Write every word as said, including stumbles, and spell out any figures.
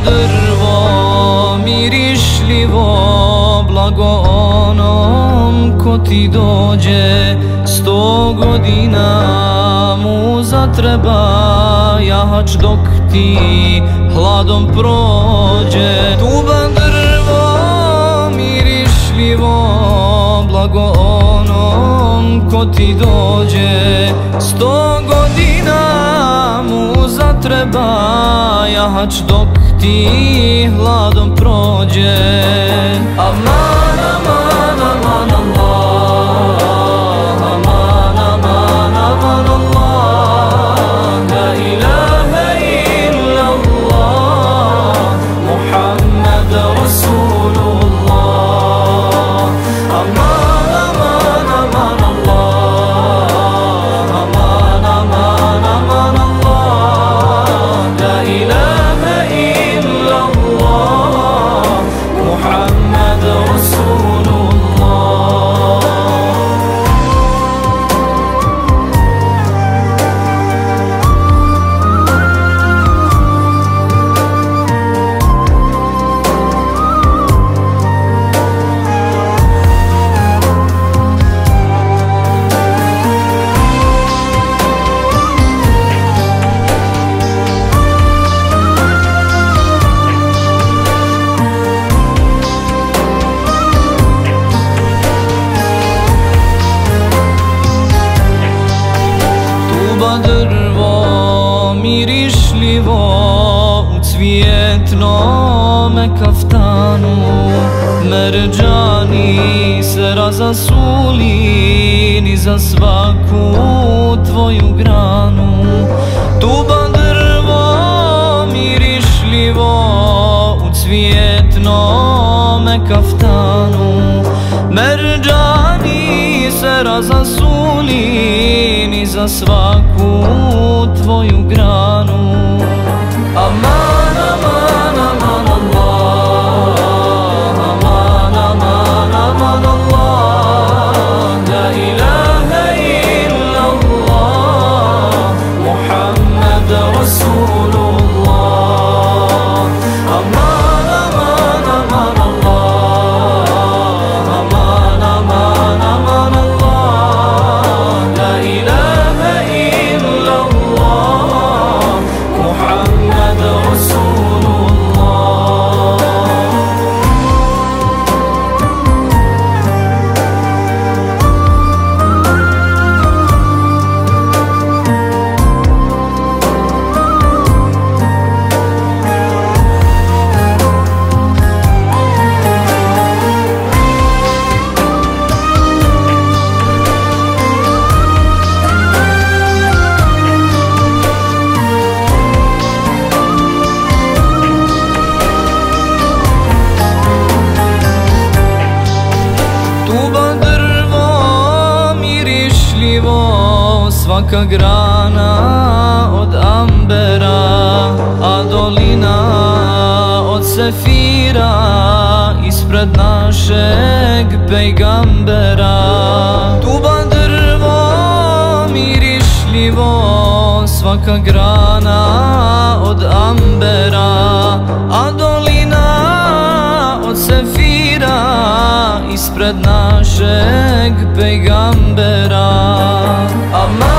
drvo mirišljivo, blago onom ko ti dođe. Sto godina mu zatreba jahač dok ti hladom prođe. Tuba drvo mirišljivo, blago onom ko ti dođe. Sto godina mu zatreba jahač dok ti hladom prođe. Aman, aman, aman Allah, aman, aman, aman Allah, la ilaha illallah, Muhammad Rasulullah. Aman, aman, aman Allah, aman, aman, aman Allah, la ilaha illallah, Muhammad Rasulullah. Drvo mirišljivo u cvjetnome kaftanu, merđani se razasuli ni za svaku tvoju granu. Tuba drvo mirišljivo u cvjetnome kaftanu, merđani se razasuli ni za svaku tvoju granu. Aman, aman, aman Allah, aman, aman, aman Allah, la ilaha illallah, Muhammad Rasulullah. Aman, aman, aman Allah, aman, aman, aman Allah, la ilaha illallah, Muhammad Rasulullah. Tuba drvo mirišljivo, svaka grana od ambera, a dolina od sefira ispred našeg pejgambera. Tuba drvo mirišljivo, svaka grana od ambera, a dolina od sefira ispred našeg pejgambera. Aman.